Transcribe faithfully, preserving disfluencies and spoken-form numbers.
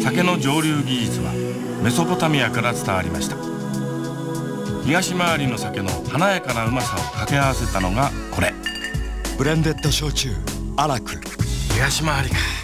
酒の蒸留技術はメソポタミアから伝わりました。東回りの酒の華やかなうまさを掛け合わせたのがこれ。 ブレンデッド焼酎アラク。 東回りか。